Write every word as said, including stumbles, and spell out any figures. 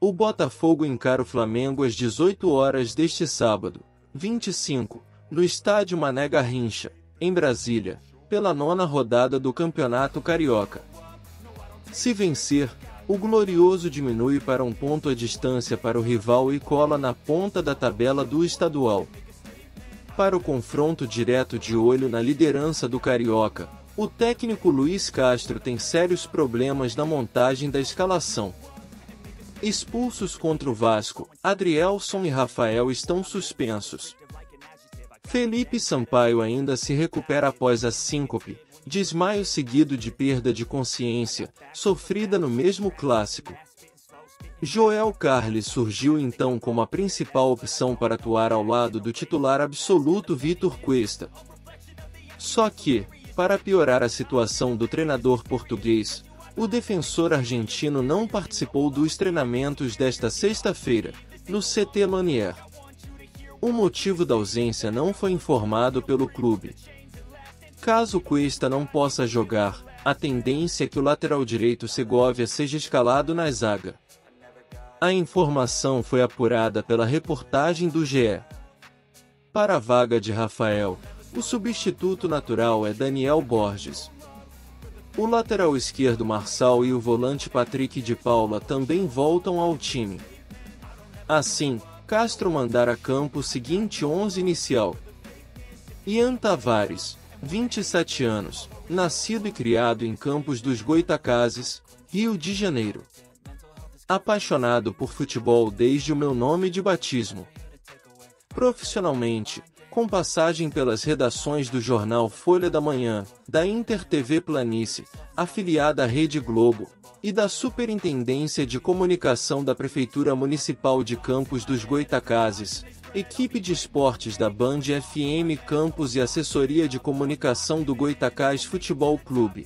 O Botafogo encara o Flamengo às dezoito horas deste sábado, vinte e cinco, no estádio Mané Garrincha, em Brasília, pela nona rodada do Campeonato Carioca. Se vencer, o Glorioso diminui para um ponto a distância para o rival e cola na ponta da tabela do estadual. Para o confronto direto de olho na liderança do Carioca, o técnico Luiz Castro tem sérios problemas na montagem da escalação. Expulsos contra o Vasco, Adrielson e Rafael estão suspensos. Felipe Sampaio ainda se recupera após a síncope, desmaio seguido de perda de consciência, sofrida no mesmo clássico. Joel Carli surgiu então como a principal opção para atuar ao lado do titular absoluto Vitor Cuesta. Só que, para piorar a situação do treinador português, o defensor argentino não participou dos treinamentos desta sexta-feira, no C T Lanier. O motivo da ausência não foi informado pelo clube. Caso Cuesta não possa jogar, a tendência é que o lateral direito Segovia seja escalado na zaga. A informação foi apurada pela reportagem do G E. Para a vaga de Rafael, o substituto natural é Daniel Borges. O lateral esquerdo Marçal e o volante Patrick de Paula também voltam ao time. Assim, Castro mandara a campo o seguinte onze inicial. Ian Tavares, vinte e sete anos, nascido e criado em Campos dos Goytacazes, Rio de Janeiro. Apaixonado por futebol desde o meu nome de batismo. Profissionalmente, com passagem pelas redações do jornal Folha da Manhã, da Inter T V Planície, afiliada à Rede Globo, e da Superintendência de Comunicação da Prefeitura Municipal de Campos dos Goytacazes, equipe de esportes da Band F M Campos e assessoria de comunicação do Goytacás Futebol Clube.